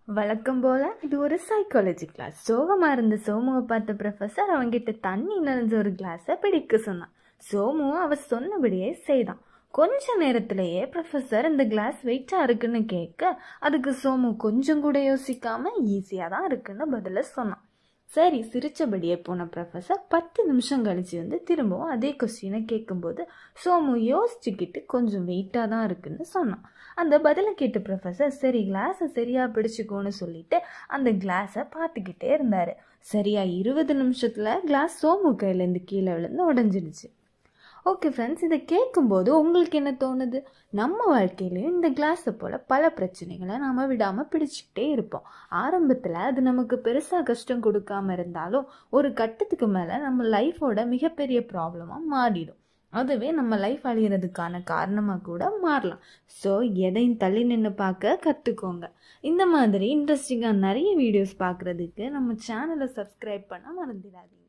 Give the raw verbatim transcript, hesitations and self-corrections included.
வழக்கம் போல இது ஒரு சைக்காலஜி கிளாஸ். சோகமா இருந்த சோமுவை பார்த்த ப்ரொஃபஸர் அவங்கிட்ட தண்ணி நிறைஞ்ச ஒரு கிளாஸை பிடிக்க சொன்னான். சோமுவும் அவ சொன்னபடியே செய்தான். கொஞ்ச நேரத்திலேயே ப்ரொஃபஸர் இந்த கிளாஸ் வெயிட்டா இருக்குன்னு கேட்க, அதுக்கு சோமு கொஞ்சம் கூட யோசிக்காம ஈஸியா தான் இருக்குன்னு பதில சொன்னான். சரி, சிரிச்சபடியே போன ப்ரொஃபஸர் பத்து நிமிஷம் கழிச்சு வந்து திரும்பவும் அதே கொஸ்டினை கேட்கும்போது சோமு யோசிச்சுக்கிட்டு கொஞ்சம் வெயிட்டா தான் இருக்குன்னு சொன்னான். அந்த பதிலை கேட்ட ப்ரொஃபஸர் சரி கிளாஸை சரியா பிடிச்சுக்கோன்னு சொல்லிட்டு அந்த கிளாஸை பார்த்துக்கிட்டே இருந்தாரு. சரியா இருபது நிமிஷத்துல கிளாஸ் சோமு கையிலேருந்து கீழே விழுந்து உடஞ்சிடுச்சு. ஓகே ஃப்ரெண்ட்ஸ், இதை கேட்கும்போது உங்களுக்கு என்ன தோணுது? நம்ம வாழ்க்கையிலையும் இந்த கிளாஸை போல் பல பிரச்சனைகளை நாம் விடாமல் பிடிச்சிக்கிட்டே இருப்போம். ஆரம்பத்தில் அது நமக்கு பெருசாக கஷ்டம் கொடுக்காம இருந்தாலும் ஒரு கட்டத்துக்கு மேலே நம்ம லைஃபோட மிகப்பெரிய ப்ராப்ளமாக மாறிடும். அதுவே நம்ம லைஃப் அழிகிறதுக்கான காரணமாக கூட மாறலாம். ஸோ எதையும் தள்ளி நின்று பார்க்க கற்றுக்கோங்க. இந்த மாதிரி இன்ட்ரெஸ்டிங்காக நிறைய வீடியோஸ் பார்க்குறதுக்கு நம்ம சேனலை சப்ஸ்கிரைப் பண்ண மறந்துடாதீங்க.